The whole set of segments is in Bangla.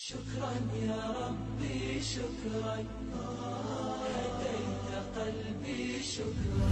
شكرا يا ربي شكرا هديت قلبي شكرا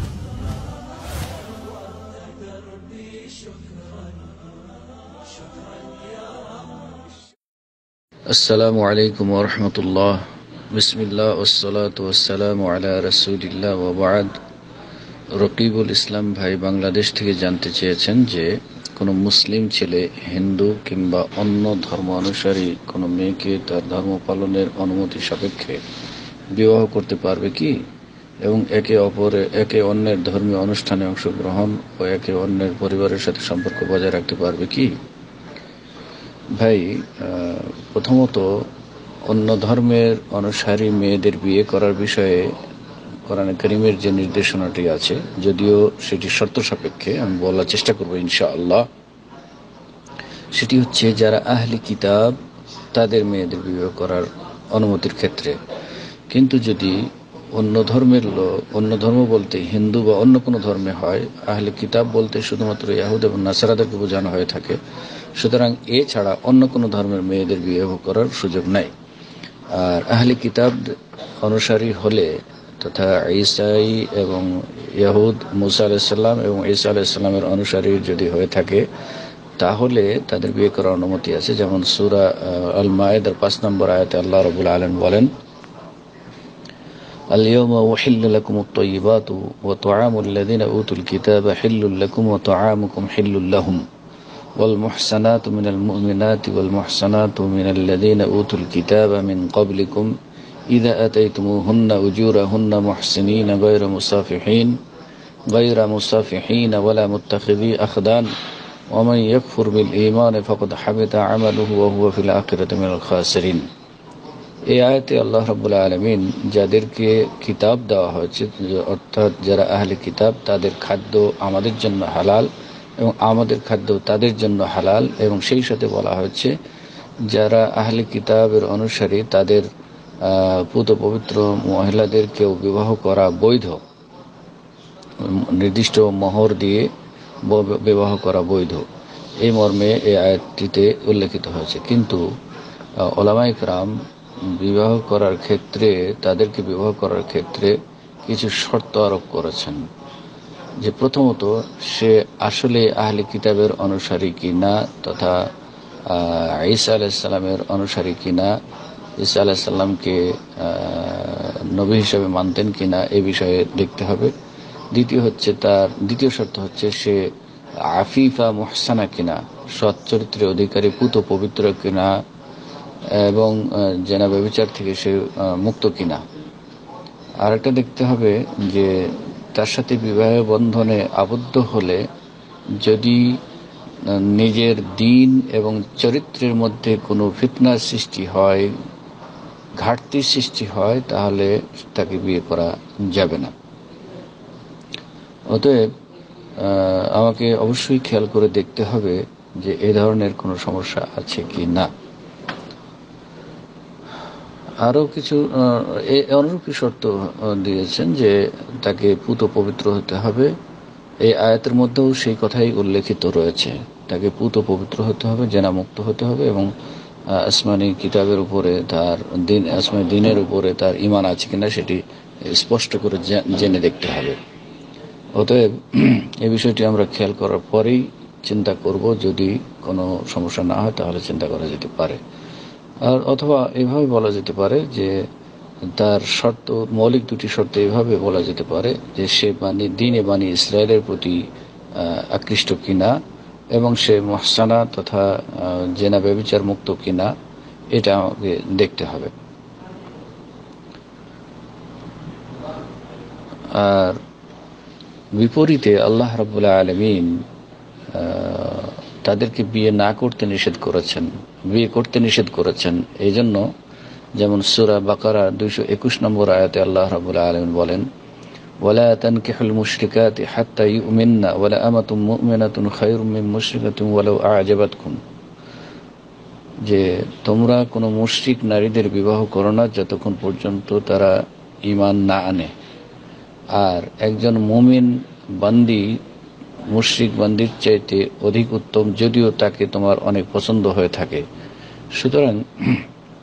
نورت دربي شكرا شكرا يا رب السلام عليكم ورحمة الله بسم الله والصلاة والسلام على رسول الله وبعد রকিবুল ইসলাম ভাই বাংলাদেশ থেকে জানতে চেয়েছেন যে কোনো মুসলিম ছেলে হিন্দু কিংবা অন্য ধর্ম অনুসারী কোনো মেয়েকে তার ধর্ম পালনের অনুমতি সাপেক্ষে বিবাহ করতে পারবে কি এবং একে অন্যের ধর্মীয় অনুষ্ঠানে অংশগ্রহণ ও একে অন্যের পরিবারের সাথে সম্পর্ক বজায় রাখতে পারবে কি? ভাই, প্রথমত অন্য ধর্মের অনুসারী মেয়েদের বিয়ে করার বিষয়ে কোরআনে কারীমের যে নির্দেশনাটি আছে, যদিও সেটি শর্ত সাপেক্ষে, আমি বলার চেষ্টা করব ইনশাআল্লাহ। সেটি হচ্ছে যারা আহলি কিতাব তাদের মেয়েদের বিবাহ করার অনুমতির ক্ষেত্রে। কিন্তু যদি অন্য ধর্মের লোক, অন্য ধর্ম বলতে হিন্দু বা অন্য কোনো ধর্মে হয়, আহলে কিতাব বলতে শুধুমাত্র ইয়াহুদ এবং নাসারাদেরকে বোঝানো হয়ে থাকে, সুতরাং এছাড়া অন্য কোনো ধর্মের মেয়েদের বিবাহ করার সুযোগ নাই। আর আহলে কিতাব অনুসারী হলে তথা ঈসাই এবং ইয়াহুদ মুসা আলাইহিসসালাম এবং ঈসা আলাইহিসসালামের অনুসারী যদি হয়ে থাকে, তাহলে তাদের বিয়ে করার অনুমতি আছে। যেমন সূরা আল মায়েদার 5 নম্বর আয়াতে আল্লাহ রাব্বুল আলামিন বলেন, আল-ইয়াওমা উহিল্লা লাকুমুত তাইয়্যিবাতু ওয়া তুআমুল লাযিনা উতুল কিতাবা হিল্লুল লাকুম ওয়া তুআমুকুম হিল্লুল লাহুম ওয়াল মুহসানাতু মিনাল মুমিনাতি ওয়াল মুহসানাতু মিনাল লাযিনা উতুল কিতাবা মিন ক্বাবলিকুম ইযা আতাইতুমুহুন্না উজুরাহুন্না মুহসিনিনা গায়রা মুসাফিহিন ওয়ালা মুত্তাখিযি আখদান ওয়া মান ইয়াকফুর বিল ঈমানি ফাকাদ হাবিতা আমালুহু ওয়া হুয়া ফিল আখিরাতি মিনাল খাসিরিন। এই আয়াতে আল্লাহ রাব্বুল আলামিন যাদেরকে কিতাব দেওয়া হয়েছে, অর্থাৎ যারা আহলে কিতাব, তাদের খাদ্য আমাদের জন্য হালাল এবং আমাদের খাদ্য তাদের জন্য হালাল, এবং সেই সাথে বলা হয়েছে যারা আহলে কিতাবের অনুসারী তাদের পুত পবিত্র মহিলাদেরকেও বিবাহ করা বৈধ, নির্দিষ্ট মোহর দিয়ে বিবাহ করা বৈধ, এই মর্মে এই আয়াতটিতে উল্লেখিত হয়েছে। কিন্তু উলামায়ে কেরাম বিবাহ করার ক্ষেত্রে, তাদেরকে বিবাহ করার ক্ষেত্রে কিছু শর্ত আরোপ করেছেন, যে প্রথমত সে আসলে আহলে কিতাবের অনুসারী কিনা, তথা ঈসা আলাইহিস সালামের অনুসারী কিনা, ঈসা আলাইহিস সালামকে নবী হিসেবে মানতেন কিনা, এই বিষয়ে দেখতে হবে। দ্বিতীয় শর্ত হচ্ছে সে আফিফা মুহসানা কিনা, সৎ চরিত্রের অধিকারী, পুত পবিত্র কিনা, এবং জেনা ব্যভিচার থেকে সে মুক্ত কিনা। আর একটা দেখতে হবে যে তার সাথে বিবাহ বন্ধনে আবদ্ধ হলে যদি নিজের দ্বীন এবং চরিত্রের মধ্যে কোনো ফিতনার সৃষ্টি হয়, ঘাটতির সৃষ্টি হয়, তাহলে তাকে বিয়ে করা যাবে না। অতএব আমাকে অবশ্যই খেয়াল করে দেখতে হবে যে এ ধরনের কোনো সমস্যা আছে কি না। আরও কিছু অনুরূপী শর্ত দিয়েছেন যে তাকে পুত পবিত্র হতে হবে। এই আয়াতের মধ্যেও সেই কথাই উল্লেখিত রয়েছে, তাকে পুত পবিত্র হতে হবে, জেনামুক্ত হতে হবে, এবং আসমানি কিতাবের উপরে তার আসমানি দিনের উপরে তার ঈমান আছে কিনা সেটি স্পষ্ট করে জেনে দেখতে হবে। অতএব এই বিষয়টি আমরা খেয়াল করার পরেই চিন্তা করব। যদি কোনো সমস্যা না হয় তাহলে চিন্তা করা যেতে পারে। আর অথবা এভাবে বলা যেতে পারে যে তার শর্ত, মৌলিক দুটি শর্ত এভাবে বলা যেতে পারে যে সে দ্বীনে বানি ইসরায়েলের প্রতি আকৃষ্ট কিনা, এবং সে মুহসানা তথা জেনা ব্যভিচার মুক্ত কিনা, এটা আমাকে দেখতে হবে। আর বিপরীতে আল্লাহ রাব্বুল আলামিন তাদেরকে বিয়ে করতে নিষেধ করেছেন। এই জন্য যেমন সূরা বাকারা 221 নম্বর আয়াতে আল্লাহ রাব্বুল আলামিন বলেন, ওয়ালা তানকিহুল মুশরিকাতি হাত্তা ইউমিননা ওয়ালা আমাতুম মুমিনাতুন খায়রুম মিন মুশরিকাতিন ওয়ালাউ আ'জাবাতকুম, যে তোমরা কোনো মুশরিক নারীদের বিবাহ করো না যতক্ষণ পর্যন্ত তারা ঈমান না আনে। আর একজন মুমিন বান্দি মুশরিক বান্দির চাইতে অধিক উত্তম, যদিও তাকে তোমার অনেক পছন্দ হয়ে থাকে। সুতরাং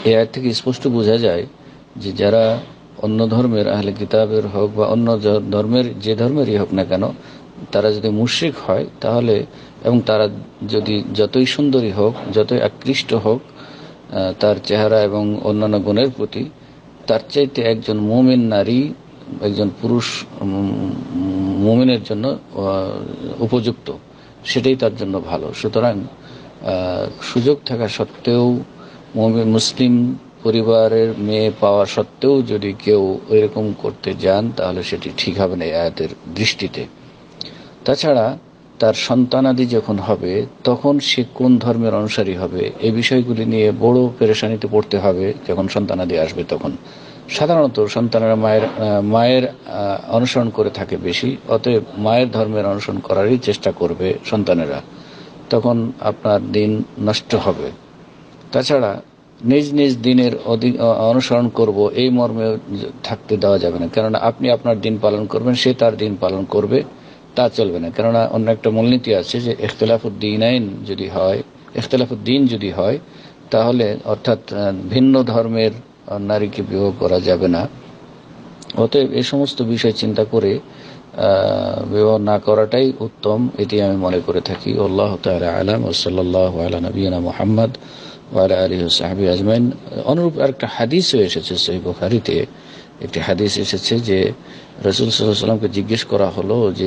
এই আয়াত থেকে স্পষ্ট বোঝা যায় যে যারা অন্য ধর্মের আহলে কিতাবের হোক বা অন্য ধর্মের যে ধর্মেরই হোক না কেন, তারা যদি মুশরিক হয় তাহলে, এবং তারা যদি যতই সুন্দরী হোক, যতই আকৃষ্ট হোক তার চেহারা এবং অন্যান্য গুণের প্রতি, তার চাইতে একজন মুমিন নারী, একজন পুরুষ মুমিনের জন্য উপযুক্ত, সেটাই তার জন্য ভালো। সুতরাং সুযোগ থাকা সত্ত্বেও, মুসলিম পরিবারের মেয়ে পাওয়া সত্ত্বেও যদি কেউ এরকম করতে যান তাহলে সেটি ঠিক হবে না এই আয়াতের দৃষ্টিতে। তাছাড়া তার সন্তানাদি যখন হবে তখন সে কোন ধর্মের অনুসারী হবে এই বিষয়গুলি নিয়ে বড় পেরেশানিতে পড়তে হবে। যখন সন্তানাদি আসবে তখন সাধারণত সন্তানেরা মায়ের অনুসরণ করে থাকে বেশি, অতএব মায়ের ধর্মের অনুসরণ করারই চেষ্টা করবে সন্তানেরা, তখন আপনার দিন নষ্ট হবে। তাছাড়া নিজ নিজ দিনের অনুসরণ করব এই মর্মে থাকতে দেওয়া যাবে না, কেননা আপনি আপনার দিন পালন করবেন, সে তার দিন পালন করবে, তা চলবে না। কেননা অন্য একটা মূলনীতি আছে যে ইখতিলাফুদ্দিন যদি হয় তাহলে, অর্থাৎ ভিন্ন ধর্মের নারীকে বিবাহ করা যাবে না। অতএব এই সমস্ত বিষয় চিন্তা করে বিবাহ না করাটাই উত্তম, এটি আমি মনে করে থাকি। আল্লাহু তাআলা আ'লাম। ওয়া সাল্লাল্লাহু আলা নবিয়িনা মুহাম্মদ ওয়া আলা আলিহি ওয়া সাহবিহি আজমাইন। অনুরূপ আরেকটা হাদিসও এসেছে, সহিহ বুখারীতে একটি হাদিস এসেছে যে রাসূল সাল্লাল্লাহু আলাইহি ওয়াসাল্লামকে জিজ্ঞেস করা হলো যে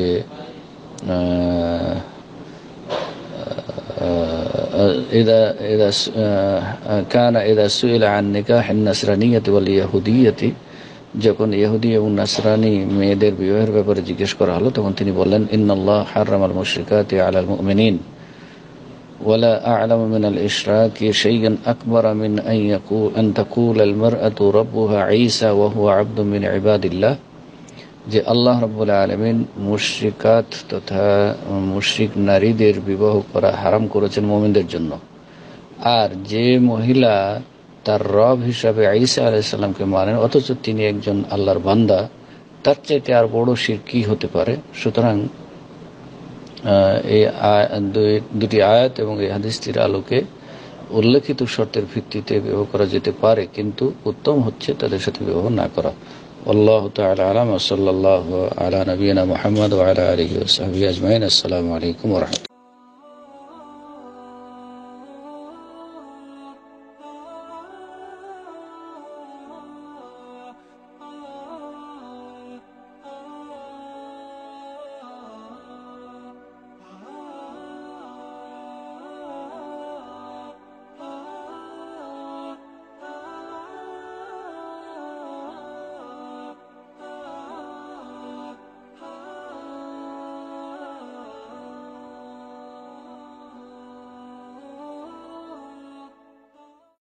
ইযা সুইলা আন নিকাহিন নাসরানিয়্যতি ওয়াল ইয়াহুদিয়্যতি, যখন ইহুদি এবং নাসরানি মেয়েদের বিবাহের ব্যাপারে জিজ্ঞেস করা হলো তখন তিনি বললেন, ইন্নাল্লাহ হাররামাল মুশরিকাতি আলাল মুমিনিন ওয়ালা আ'লামু মিনাল ইশরাকি শাইআন আকবারা মিন আন তাকুলা আল মারআতু রাব্বুহা ঈসা ওয়া হুয়া আবদুম মিন ইবাদিল্লাহ, যে আল্লাহ রাব্বুল আলামিন মুশরিকাত তথা মুশরিক নারীদের বিবাহ করা হারাম করেছেন মুমিনদের জন্য। আর যে মহিলা তার রব হিসাবে ঈসা আলাইহিস সালামকে মানেন অথচ তিনি একজন আল্লাহর বান্দা, তার চাইতে আর বড় শিরক কি হতে পারে। সুতরাং এই দুটি আয়াত এবং এই হাদিসটির আলোকে উল্লেখিত শর্তের ভিত্তিতে বিবাহ করা যেতে পারে, কিন্তু উত্তম হচ্ছে তাদের সাথে বিবাহ না করা। আল্লাহু তাআলা আ'লাম। ওয়া সাল্লাল্লাহু আলা নবিয়িনা মুহাম্মদ ওয়া আলা আলিহি ওয়া সাহবিহি আজমাইন। আসসালামু আলাইকুম ওয়া রাহমাতুল্লাহ।